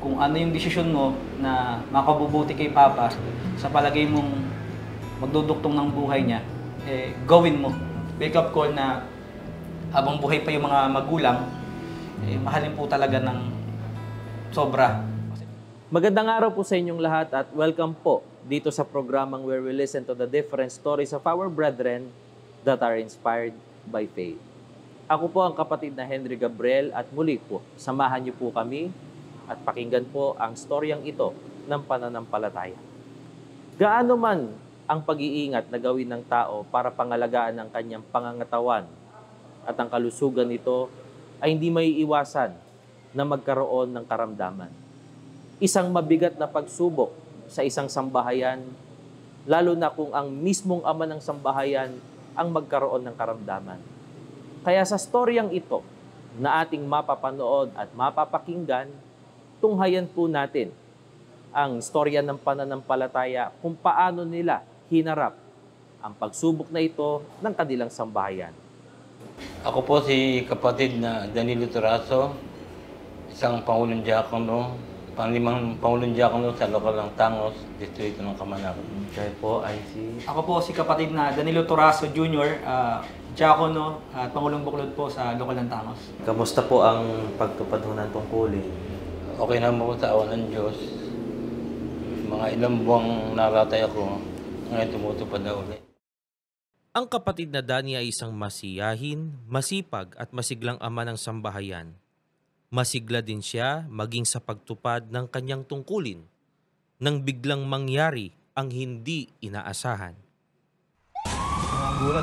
kung ano yung desisyon mo na makabubuti kay Papa, sa palagay mong magduduktong ng buhay niya, gawin mo. Wake up call na habang buhay pa yung mga magulang, mahalin po talaga ng sobra. Magandang araw po sa inyong lahat at welcome po dito sa programang where we listen to the different stories of our brethren that are inspired by faith. Ako po ang kapatid na Henry Gabriel at muli po, samahan niyo po kami at pakinggan po ang storyang ito ng pananampalataya. Gaano man ang pag-iingat na gawin ng tao para pangalagaan ang kanyang pangangatawan at ang kalusugan nito ay hindi maiiwasan na magkaroon ng karamdaman. Isang mabigat na pagsubok sa isang sambahayan, lalo na kung ang mismong ama ng sambahayan ang magkaroon ng karamdaman. Kaya sa storyang ito na ating mapapanood at mapapakinggan, tunghayan po natin ang storya ng pananampalataya kung paano nila hinarap ang pagsubok na ito ng kanilang sambahayan. Ako po si kapatid na Danilo Toraso, isang Pangulong Diakono, panglimang Pangulong Diakono sa lokal ng Tangos, distrito ng Kamanawan. Kayo po ay si... Ako po si kapatid na Danilo Toraso Jr., Diakono at Pangulong Buklod po sa lokal ng Tangos. Kamusta po ang pagtupad ho ng tungkulin? Okay naman po sa awa ng Diyos. Mga ilang buwang naratay ako, ngayon tumutupad na ulit. Ang kapatid na Danny ay isang masiyahin, masipag at masiglang ama ng sambahayan. Masigla din siya maging sa pagtupad ng kanyang tungkulin nang biglang mangyari ang hindi inaasahan. Ang gulat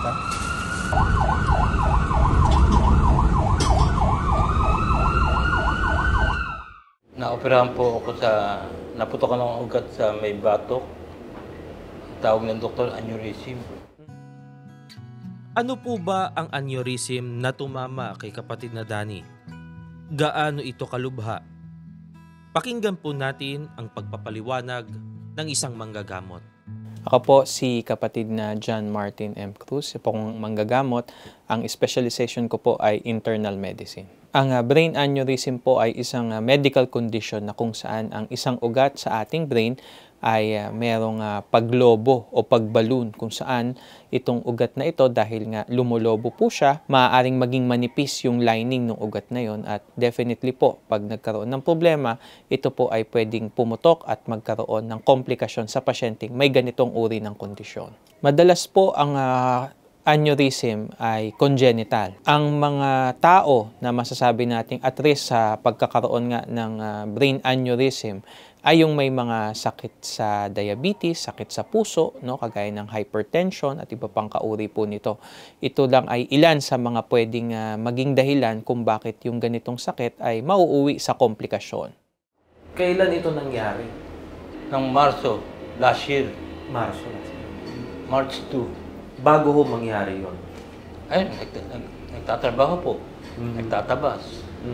Naoperahan po ako naputokan ng ugat sa may batok. Tawag ng doktor, aneurysm. Ano po ba ang aneurysm na tumama kay kapatid na Danny? Gaano ito kalubha? Pakinggan po natin ang pagpapaliwanag ng isang manggagamot. Ako po si kapatid na John Martin M. Cruz, pong manggagamot. Ang specialization ko po ay internal medicine. Ang brain aneurysm po ay isang medical condition na kung saan ang isang ugat sa ating brain ay merong paglobo o pagballoon kung saan itong ugat na ito dahil nga lumolobo po siya, maaaring maging manipis yung lining ng ugat na yon at definitely po pag nagkaroon ng problema, ito po ay pwedeng pumutok at magkaroon ng komplikasyon sa pasyenteng may ganitong uri ng kondisyon. Madalas po ang aneurysm ay congenital. Ang mga tao na masasabi nating at risk sa pagkakaroon nga ng brain aneurysm ay yung may mga sakit sa diabetes, sakit sa puso, no, kagaya ng hypertension at iba pang kauri po nito. Ito lang ay ilan sa mga pwedeng maging dahilan kung bakit yung ganitong sakit ay mauuwi sa komplikasyon. Kailan ito nangyari? Ng Marso, last year, Marso. March 2. Bago ho mangyari yon. Ayun, nagtatrabaho po, nagtatabas.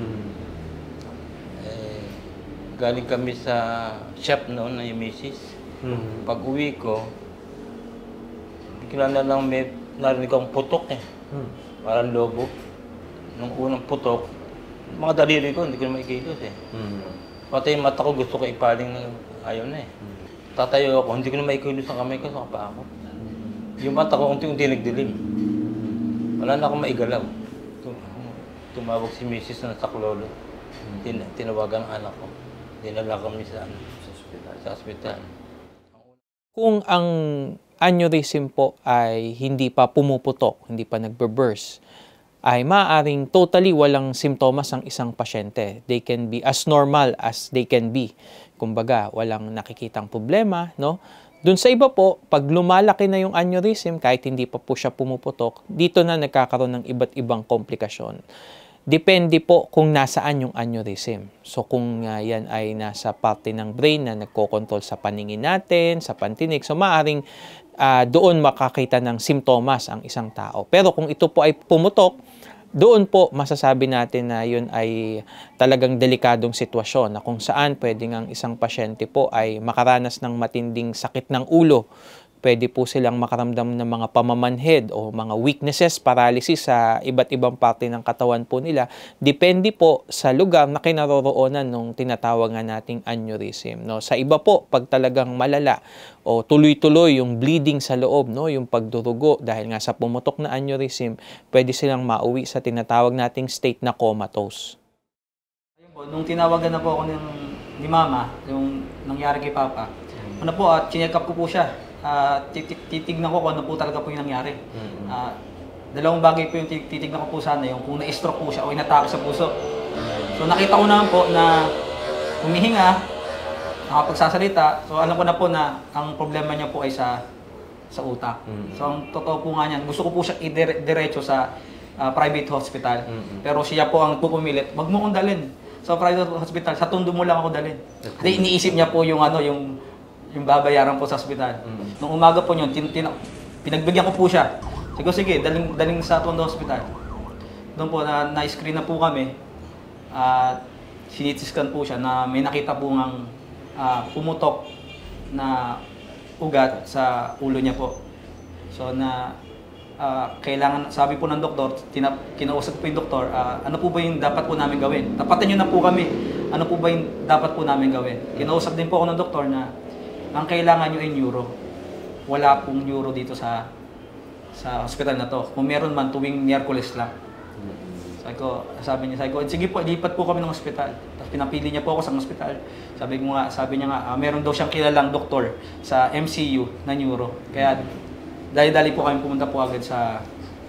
Galing kami sa shop noon na yung misis. Pag uwi ko, bigla na lang may narinig akong putok eh. Parang lobo. Nung unang putok, mga daliri ko, hindi ko na maikilos eh. Pati yung mata ko, gusto ko ipaling na ayaw na eh. Tatayo ako, hindi ko na maikilos ang kamay ko sa kapaa ko. Yung mata ko, unti-unti nagdilim. Wala na akong maigalaw. Tumawag si misis na sa klolo. Tinawagan ang anak ko. Dinala kami sa ospital. Kung ang aneurysm po ay hindi pa pumuputok, hindi pa nagbe-burst, ay maaaring totally walang simptomas ang isang pasyente. They can be as normal as they can be. Kumbaga, walang nakikitang problema, no? Doon sa iba po, pag lumalaki na yung aneurysm, kahit hindi pa po siya pumuputok, dito na nagkakaroon ng iba't ibang komplikasyon. Depende po kung nasaan yung aneurysm. So kung yan ay nasa parte ng brain na nagkokontrol sa paningin natin, sa pantinig, so maaaring doon makakita ng simptomas ang isang tao. Pero kung ito po ay pumutok, doon po masasabi natin na yun ay talagang delikadong sitwasyon na kung saan pwedeng ang isang pasyente po ay makaranas ng matinding sakit ng ulo, Pwede po silang makaramdam ng mga pamamanhid o mga weaknesses, paralysis sa iba't ibang parte ng katawan po nila. Depende po sa lugar na kinaroroonan ng tinatawag nga nating aneurysm. No? Sa iba po, pag talagang malala o tuloy-tuloy yung bleeding sa loob, no? Yung pagdurugo dahil nga sa pumutok na aneurysm, pwede silang mauwi sa tinatawag nating state na comatose. Ayun po, nung tinawagan na po ako ni Mama, yung nangyari kay Papa, ano po, at chineck up ko po siya. Titignan ko kung ano po talaga po yung nangyari. Dalawang bagay po yung titignan ko po sana, yung kung na-stroke po siya o inatake sa puso. So nakita ko naman po na humihinga, nakapagsasalita. So alam ko na po na ang problema niya po ay sa utak. So ang totoo po nga niyan, gusto ko po siya i-diretso sa private hospital. Pero siya po ang pupumilit, wag mo kong dalhin sa private hospital, sa Tondo mo lang ako dalhin. Kasi iniisip niya po yung yung babayaran po sa ospital. Nung umaga po yun, pinagbigyan ko po siya. Sige, daling sa Tondo Hospital. Doon po, na-screen na po kami. Sinitiskan po siya na may nakita po ng pumutok na ugat sa ulo niya po. So kailangan, sabi po ng doktor, kinausap po yung doktor, ano po ba yung dapat po namin gawin? Tapatin nyo na po kami, ano po ba yung dapat po namin gawin? Kinausap din po ako ng doktor na ang kailangan nyo ay neuro. Wala pong neuro dito sa hospital na to. Kung meron man, tuwing Miyerkules lang. Sabi niya, sige po, lipat po kami ng hospital. Tapos pinapili niya po ako sa hospital. Sabi niya nga, meron daw siyang kilalang doktor sa MCU na neuro. Kaya dali-dali po kami pumunta po agad sa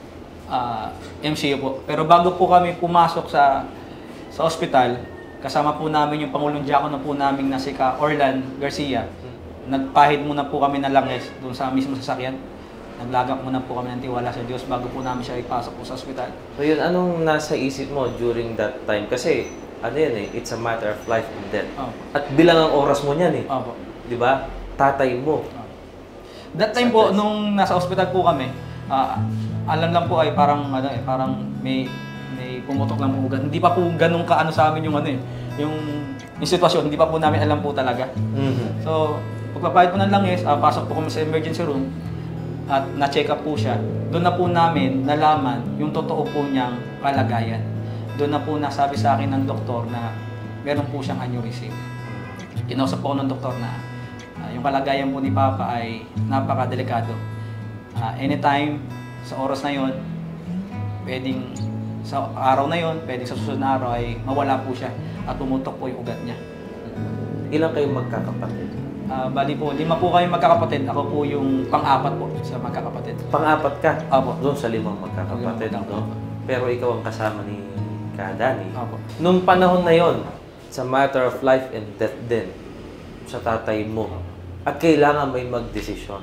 MCU po. Pero bago po kami pumasok sa hospital, kasama po namin yung Pangulong Diakono po namin na si Orlan Garcia. Nagpahid muna po kami ng langis doon sa mismo sasakyan. Naglagak muna po kami ng tiwala sa Diyos bago po namin siya ipasok po sa ospital. So yun, anong nasa isip mo during that time? Kasi ano yan it's a matter of life and death. At bilang ang oras mo niyan di ba? Tatay mo. That time po, nung nasa ospital po kami, alam lang po ay parang parang may pumutok lang po ugat. Hindi pa po ganun kaano sa amin yung sitwasyon, hindi pa po namin alam po talaga. So, pagpapahid po ng langis, pasok po kami sa emergency room at na-check up po siya. Doon na po namin nalaman yung totoo po niyang kalagayan. Doon na po nasabi sa akin ng doktor na meron po siyang aneurysm. Kinausap po ko ng doktor na yung kalagayan po ni Papa ay napakadelikado. Anytime, sa oras na yon, pwedeng sa araw na yon, pwedeng sa susunod na araw ay mawala po siya at pumutok po yung ugat niya. Ilang kayong magkakapatid? Bali po, 5 po kami magkakapatid. Ako po yung pang-4 po sa magkakapatid. Pang-4 ka? Opo. Doon sa 5 magkakapatid, no? Pero ikaw ang kasama ni Danny. Opo. Nung panahon na yon, sa matter of life and death din, sa tatay mo, at kailangan may magdesisyon.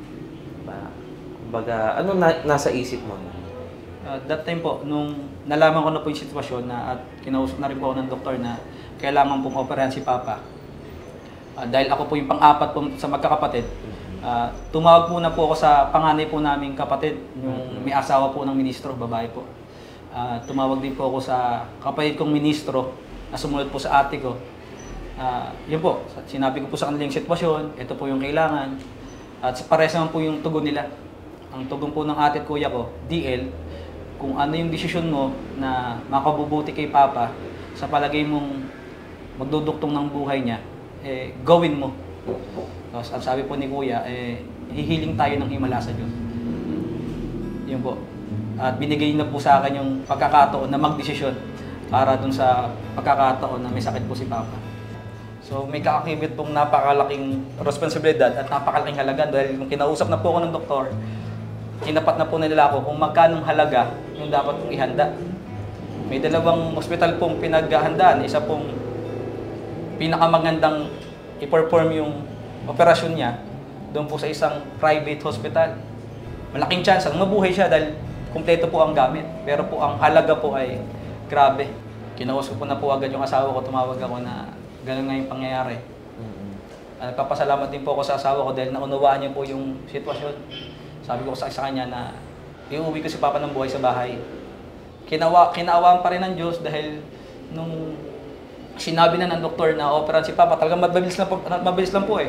Kumbaga, ano nasa isip mo? That time po, nung nalaman ko na po yung sitwasyon at kinausap na rin po ako ng doktor na kailangan pong operahan si Papa. Dahil ako po yung pang-4 po sa magkakapatid, tumawag muna po ako sa panganay po naming kapatid, yung may asawa po ng ministro, babae po. Tumawag din po ako sa kapatid kong ministro na sumunod po sa ate ko. Yun po, sinabi ko po sa kanila yung sitwasyon, ito po yung kailangan. At parehas naman po yung tugon nila. Ang tugon po ng ate at kuya ko, DL, kung ano yung desisyon mo na makabubuti kay Papa, sa palagay mong magduduktong ng buhay niya, gawin mo. Tapos ang sabi po ni Kuya, hihiling tayo ng himala sa Diyos. Yun po. At binigay na po sa akin yung pagkakataon na magdesisyon para dun sa pagkakataon na may sakit po si Papa. So may kakakibit pong napakalaking responsibilidad at napakalaking halaga dahil kung kinausap na po ako ng doktor, kinapat na po nila ako kung magkanong halaga yung dapat pong ihanda. May 2 ospital pong pinaghahandaan, isa pong pinakamagandang i-perform yung operasyon niya doon po sa isang private hospital. Malaking chance ang mabuhay siya dahil kumpleto po ang gamit. Pero po ang halaga po ay grabe. Kinausap ko na po agad yung asawa ko, tumawag ako na gano'n nga yung pangyayari. Nagpapasalamat din po ako sa asawa ko dahil naunawaan niya po yung sitwasyon. Sabi ko sa kanya na iuwi ko si Papa ng buhay sa bahay. Kinaawaan pa rin ng Diyos dahil nung sinabi na ng doktor na operahan si Papa, talagang mabilis lang po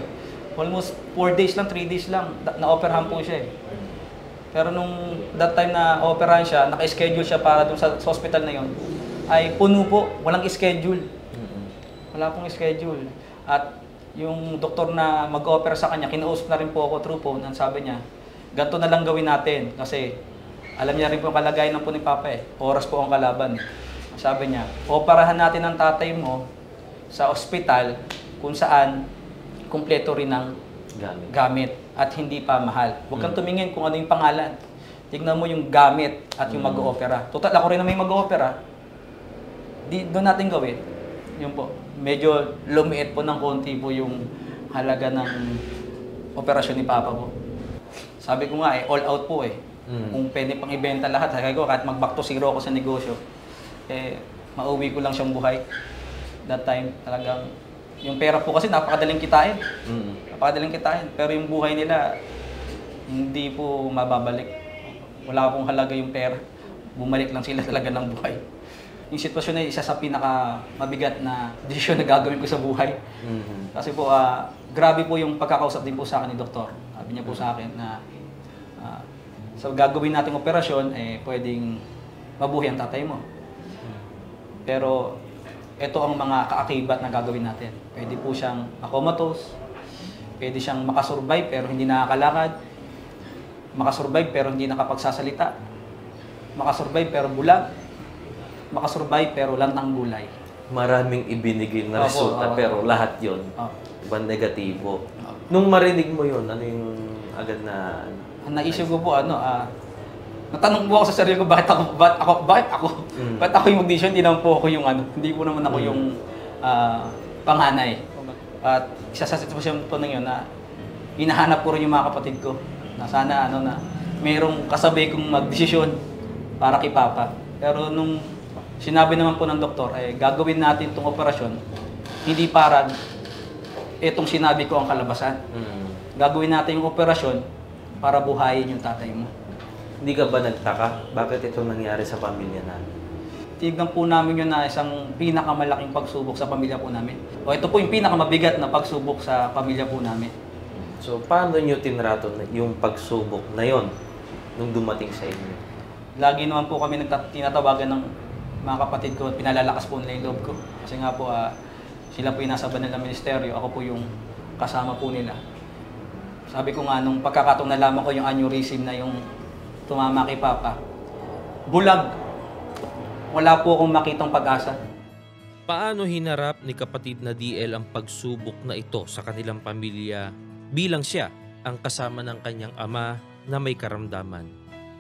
Almost 4 days lang, 3 days lang, na-operahan po siya eh. Pero nung that time na operahan siya, naka-schedule siya para dun sa hospital na yon, ay puno po, walang schedule. Wala pong schedule. At yung doktor na mag-opera sa kanya, kinausap na rin po ako through phone, ang sabi niya, ganito na lang gawin natin kasi alam niya rin po ang kalagayan ng po ni Papa eh. Oras po ang kalaban. Sabi niya, operahan natin ang tatay mo sa ospital kung saan kumpleto rin ng gamit at hindi pa mahal. Huwag kang tumingin kung ano yung pangalan. Tignan mo yung gamit at yung mag-oopera. Total, ako rin na may mag-oopera. Doon natin gawin. Yun po. Medyo lumiit po ng konti po yung halaga ng operasyon ni Papa po. Sabi ko nga eh, all out po eh. Kung pwede pang ibenta lahat, sabi ko kahit mag-back to zero ako sa negosyo, eh, mauwi ko lang siyang buhay. That time, talagang, yung pera po kasi napakadaling kitain. Napakadaling kitain. Pero yung buhay nila, hindi po mababalik. Wala pong halaga yung pera. Bumalik lang sila talaga ng buhay. Yung sitwasyon na isa sa pinaka mabigat na desisyon na gagawin ko sa buhay. Kasi po, grabe po yung pagkakausap din po sa akin ni Doktor. Sabi niya po sa akin na sa gagawin nating operasyon, eh, pwedeng mabuhay ang tatay mo. Pero ito ang mga kaakibat na gagawin natin. Pwede po siyang comatose, pwede siyang makasurvive pero hindi nakakalakad, makasurvive pero hindi nakapagsasalita, makasurvive pero bulag, makasurvive pero lantang gulay. Maraming ibinigay na resulta pero lahat yon ibang negatibo. Nung marinig mo yun, ano yung agad na... Ang naisip ko po, natanong po ako sa sarili ko, bakit ako yung mag-decision, hindi naman po ako yung hindi po naman ako yung panganay. At isa sa sitwasyon po na yun na hinahanap ko rin yung mga kapatid ko na sana na mayroong kasabay kong mag-desisyon para kay Papa. Pero nung sinabi naman po ng doktor, ay gagawin natin itong operasyon, hindi para itong sinabi ko ang kalabasan. Gagawin natin yung operasyon para buhayin yung tatay mo. Hindi ka ba nagtaka? Bakit ito nangyari sa pamilya namin? Tignan po namin yun na isang pinakamalaking pagsubok sa pamilya po namin. O ito po yung pinakamabigat na pagsubok sa pamilya po namin. So, paano nyo tinrato yung pagsubok na yon nung dumating sa inyo? Lagi naman po kami tinatawagan ng mga kapatid ko at pinalalakas po nila yung loob ko. Kasi nga po, sila po yung nasa banal na ministeryo, ako po yung kasama po nila. Sabi ko nga, nung pagkakataong nalaman ko yung aneurysm na yung tumama kay Papa, bulag. Wala po akong makitang pag-asa. Paano hinarap ni kapatid na DL ang pagsubok na ito sa kanilang pamilya bilang siya ang kasama ng kanyang ama na may karamdaman?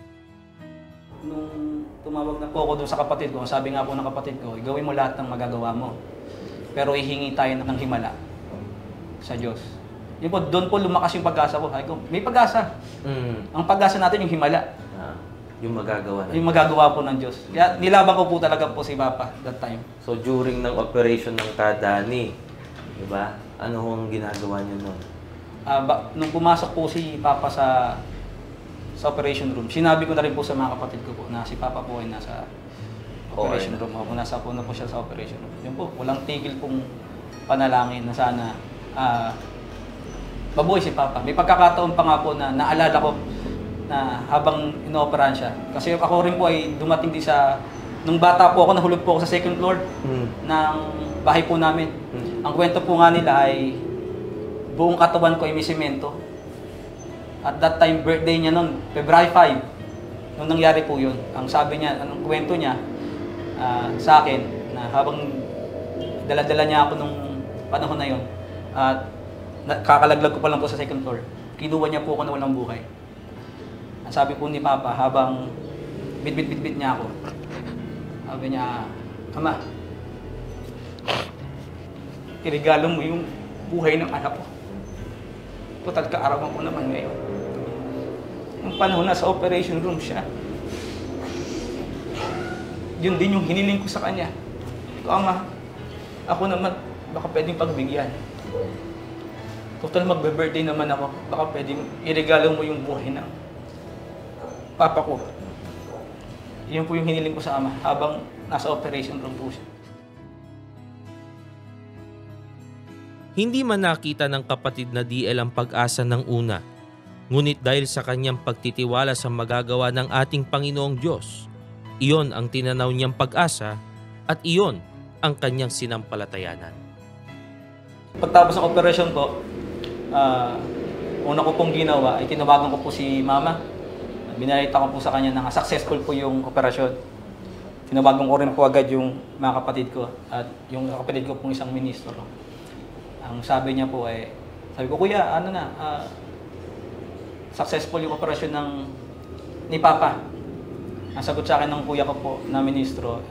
Nung tumawag na po ako doon sa kapatid ko, sabi nga po ng kapatid ko, gawin mo lahat ng magagawa mo. Pero ihingi tayo ng himala sa Diyos. Yun po, doon po lumakas yung pag-asa ko. Sabi ko, may pag-asa. Ang pag-asa natin yung himala. Yung magagawa na. Yung magagawa po ng Diyos. Kaya nilaban ko po talaga po si Papa that time. So during ng operation ng Kadani, di ba? Ano ang ginagawa niyo noon? Nung pumasok po si Papa sa operation room, sinabi ko na rin po sa mga kapatid ko po na si Papa po ay nasa operation room. Ako nasa po na po siya sa operation room. Yun po, walang tigil pong panalangin na sana mabuhay si Papa. May pagkakataon pa nga po na naalala ko na habang inooperahan siya. Kasi ako rin po ay dumating din sa... Nung bata po ako, nahulog po ako sa second floor ng bahay po namin. Ang kwento po nga nila ay buong katawan ko ay may semento. At that time, birthday niya noon, February 5. Nung nangyari po yun, ang sabi niya, anong kwento niya sa akin, na habang dala-dala niya ako nung panahon na yun, at kakalaglag ko pa lang po sa second floor, kinuha niya po ako na walang buhay. Ang sabi po ni Papa, habang bit-bit-bit niya ako, sabi niya, Ama, irigalo mo yung buhay ng anak ko. Total kaarawan ko naman ngayon. Nung panahon na sa operation room siya, yun din yung hiniling ko sa kanya. Ito, Ama, ako naman, baka pwedeng pagbigyan. Total magbe-birthday naman ako, baka pwedeng irigalo mo yung buhay ng Papa ko. Yun po yung hiniling ko sa Ama habang nasa operation room po siya. Hindi man nakita ng kapatid na DL ang pag-asa ng una, ngunit dahil sa kanyang pagtitiwala sa magagawa ng ating Panginoong Diyos, iyon ang tinanaw niyang pag-asa at iyon ang kanyang sinampalatayanan. Pagtapos ng operasyon ko, una ko pong ginawa ay tinawagan ko po si Mama. Binalita ko po sa kanya na successful po yung operasyon. Tinawagan ko rin po agad yung mga kapatid ko at yung kapatid ko pong isang ministro. Ang sabi niya po ay, sabi ko, Kuya, successful yung operasyon ni Papa. Ang sagot sa akin ng kuya ko po na ministro,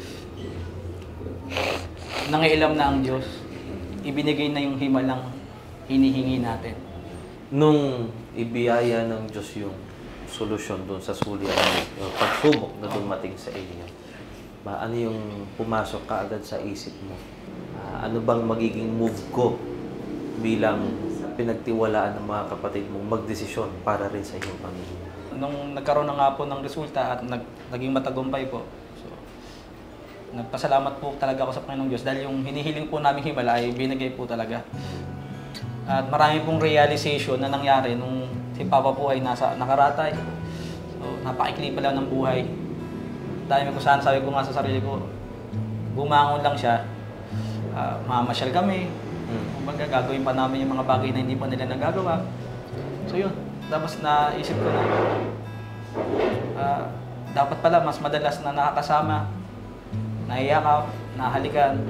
nangialam na ang Diyos. Ibinigay na yung himalang hinihingi natin. Nung ibiyaya ng Diyos yung solusyon doon sa suliranin, yung pagsubok na dumating sa inyo, ano yung pumasok kaagad sa isip mo? Ano bang magiging move ko bilang pinagtiwalaan ng mga kapatid mong magdesisyon para rin sa inyong pamilya? Nung nagkaroon na nga po ng resulta at naging matagumpay po, so, nagpasalamat po talaga ako sa Panginoong Diyos dahil yung hinihiling po namin himala ay binigay po talaga. At marami pong realization na nangyari nung si Papa po ay nakaratay. So, napakaikli pa lang ng buhay. Dahil ko saan, sabi ko nga sa sarili ko, bumangon lang siya, mamasyal kami, kumbaga gagawin pa namin yung mga bagay na hindi pa nila nagagawa. So yun, tapos naisip ko na, dapat pala mas madalas na nakakasama, naiyakap, nahalikan.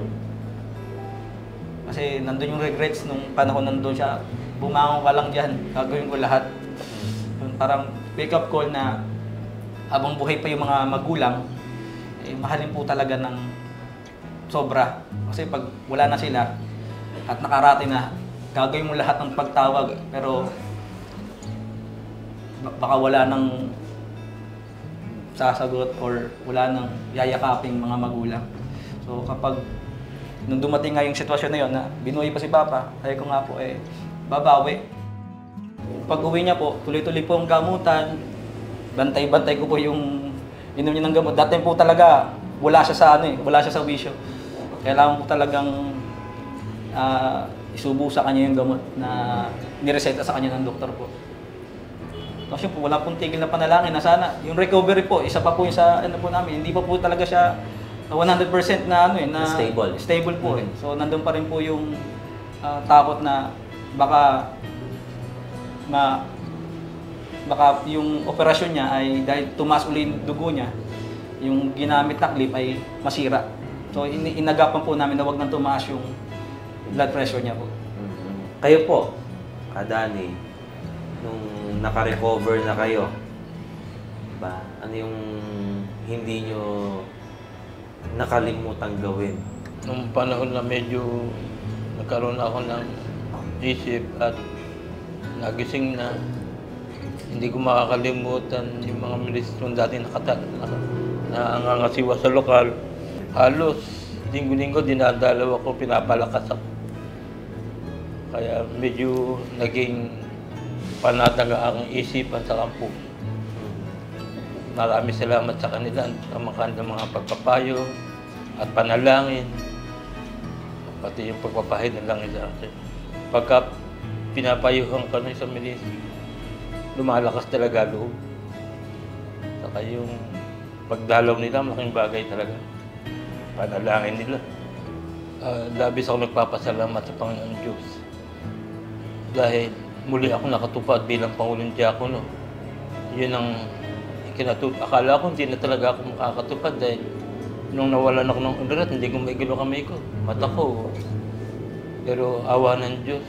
Kasi nandun yung regrets nung panahon nandun siya, bumangon ka lang dyan, gagawin ko lahat. Yun, parang wake up call na habang buhay pa yung mga magulang, mahalin po talaga ng sobra. Kasi pag wala na sila at nakarati na, gagawin mo lahat ng pagtawag, pero baka wala nang sasagot or wala nang yayakaping mga magulang. So kapag nung dumating nga yung sitwasyon na yun, na binuhay pa si Papa, sabi ko nga po, babawi. Pag uwi niya po, tuloy-tuloy po ang gamutan, bantay-bantay ko po yung inom niya ng gamot. Dati po talaga, wala siya sa wisyo. Kailangan po talagang isubo sa kanya yung gamot na nireseta sa kanya ng doktor po. Kasi po, wala pong tigil na panalangin na sana. Yung recovery po, isa pa po yung sa po namin. Hindi pa po talaga siya 100% na stable po. So nandun pa rin po yung takot na baka yung operasyon niya ay dahil tumaas uli yung dugo niya, yung ginamit na clip ay masira. So inagapan po namin na wag nang tumaas yung blood pressure niya po. Kayo po, Dani, nung naka-recover na kayo, ano yung hindi nyo nakalimutang gawin? Nung panahon na medyo nagkaroon ako ng isip at nagising na, hindi ko makakalimutan yung mga ministrong dati nangangasiwa sa lokal. Halos linggo-linggo dinadalaw ako, pinapalakas ako. Kaya medyo naging panatag ang isipan sa kampo. Maraming salamat sa kanila sa mga pagpapayo at panalangin. Pati yung pagpapahid ng langit sa akin. Pagka pinapayuhan ka ng isang ministro, lumalakas talaga loob. Saka yung pagdalaw nila, malaking bagay talaga. Panalangin nila. Labis ako nagpapasalamat sa Panginoon Diyos. Dahil muli ako nakatupad bilang Pangulong Diakono. Yun ang akala ko hindi na talaga ako makakatupad dahil nung nawalan ako ng ulat, hindi ko maigilo kamay ko. Mata ko. Pero awa ng Diyos,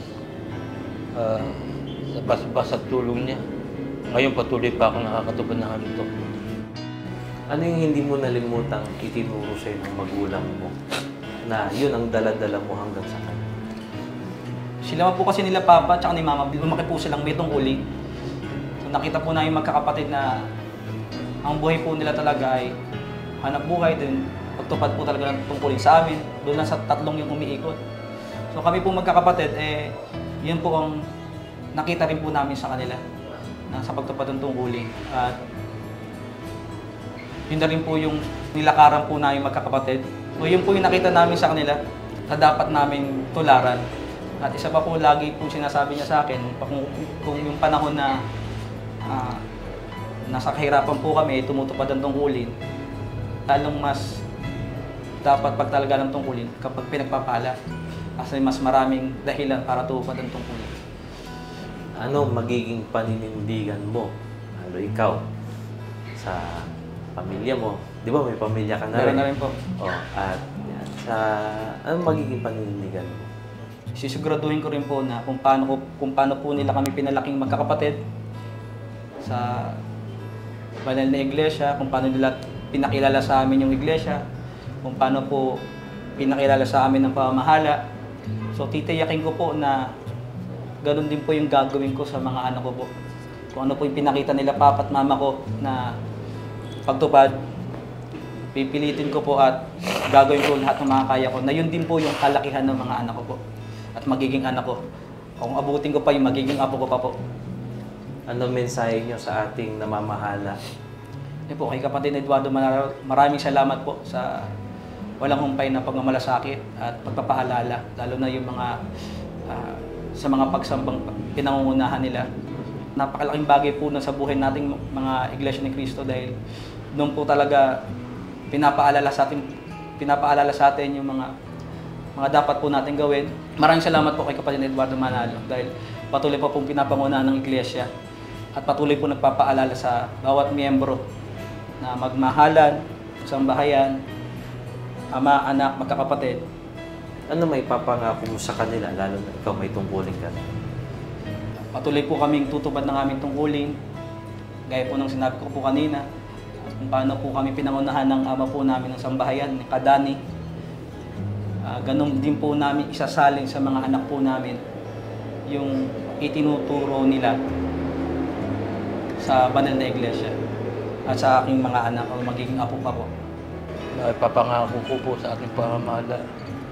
sa basbas at tulong niya, ngayon patuloy pa ako nakakatupad ng aming to. Ano yung hindi mo nalimutang itinuro sa'yo ng magulang mo na yun ang dala-dala mo hanggang sa kanya? Sila po kasi nila Papa at ni Mama, lumaki po silang may tungkulin. So nakita po namin magkakapatid na ang buhay po nila talaga ay hanap buhay din, pagtupad po talaga ng tungkulin sa amin, doon lang sa tatlong yung umiikot. So kami po magkakapatid, yun po ang nakita rin po namin sa kanila na sa pagtupad ng tungkulin. At yun na rin po yung nilakaran po namin magkakapatid. So yun po yung nakita namin sa kanila na dapat namin tularan. At isa pa po, lagi po sinasabi niya sa akin, kung yung panahon na nasa kahirapan po kami, tumutupad ang tungkulin, lalong mas dapat pagtalaga ng tungkulin kapag pinagpapala. Kasi mas maraming dahilan para tupad ang tungkulin. Ano magiging paninindigan mo, ikaw, sa pamilya mo? Di ba may pamilya ka na Meron rin? na rin po. At yan, anong magiging paninindigan mo? Sisiguraduhin ko rin po na kung paano po nila kami pinalaking magkakapatid sa banal na iglesia, kung paano nila pinakilala sa amin yung iglesia, kung paano po pinakilala sa amin ng pamamahala. So titiyakin ko po na ganun din po yung gagawin ko sa mga anak ko po. Kung ano po yung pinakita nila papa at mama ko na pagtupad, pipilitin ko po at gagawin ko lahat ng makakaya ko na yun din po yung kalakihan ng mga anak ko po at magiging anak ko. Kung abutin ko pa yung magiging apo ko pa po. Ano mensahe nyo sa ating namamahala? Po, kay kapatid Eduardo Manalo, maraming salamat po sa walang humpay na pagmamalasakit at pagpapaalala, lalo na yung mga sa mga pagsambang pinangungunahan nila. Napakalaking bagay po na sa buhay nating mga Iglesia ni Cristo dahil doon po talaga pinapaalala sa atin yung mga dapat po natin gawin. Maraming salamat po kay kapatid Eduardo Manalo dahil patuloy po pong pinapangunahan ng Iglesia at patuloy po nagpapaalala sa bawat miyembro na magmahalan, sambahayan, ama, anak, magkakapatid. Ano may papangako mo sa kanila, lalo na ikaw may tungkulin ka? Patuloy po kaming tutupad ng aming tungkulin, gaya po ng sinabi ko po kanina, kung paano po kami pinangunahan ng ama po namin ng sambahayan, ni Kadani. Ganon din po namin isasalin sa mga anak po namin yung itinuturo nila sa banal na iglesia at sa aking mga anak o magiging apo pa po. Papangako ko po sa ating pamamahala.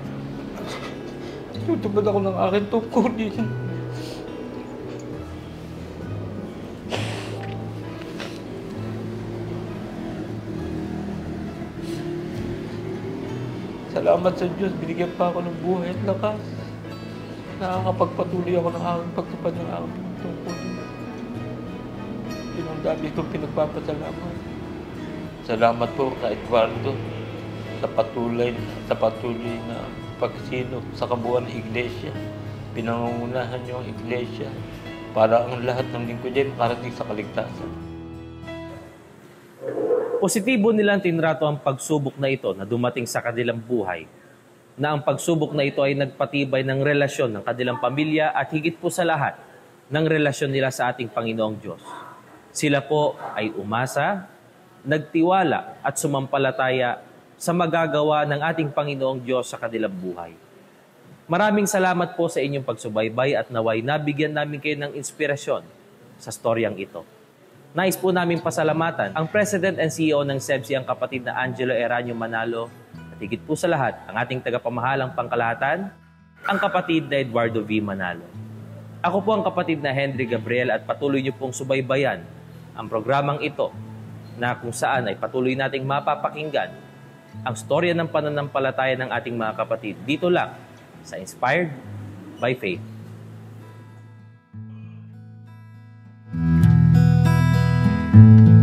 Tutupad ako ng aking tungkulin. Salamat sa Diyos, binigyan pa ako ng buhay at lakas. Nakakapagpatuloy ako ng aking pagtupad ng aking tungkulin. Yun ang dami kong pinagpapasalamat. Salamat po kay Eduardo sa patuloy na pagsinop sa kabuuan ng iglesia. Pinangungunahan niyo ang iglesia para ang lahat ng lingkod ay makarating sa kaligtasan. Positibo nilang tinrato ang pagsubok na ito na dumating sa kanilang buhay, na ang pagsubok na ito ay nagpatibay ng relasyon ng kanilang pamilya at higit po sa lahat ng relasyon nila sa ating Panginoong Diyos. Sila po ay umasa, nagtiwala at sumampalataya sa magagawa ng ating Panginoong Diyos sa kanilang buhay. Maraming salamat po sa inyong pagsubaybay at naway nabigyan namin kayo ng inspirasyon sa storyang ito. Nais po namin pasalamatan ang President and CEO ng SEBSI, ang kapatid na Angelo Eranio Manalo, at higit po sa lahat, ang ating tagapamahalang pangkalahatan, ang kapatid na Eduardo V. Manalo. Ako po ang kapatid na Henry Gabriel at patuloy niyo pong subaybayan ang programang ito na kung saan ay patuloy nating mapapakinggan ang storya ng pananampalataya ng ating mga kapatid dito lang sa Inspired by Faith.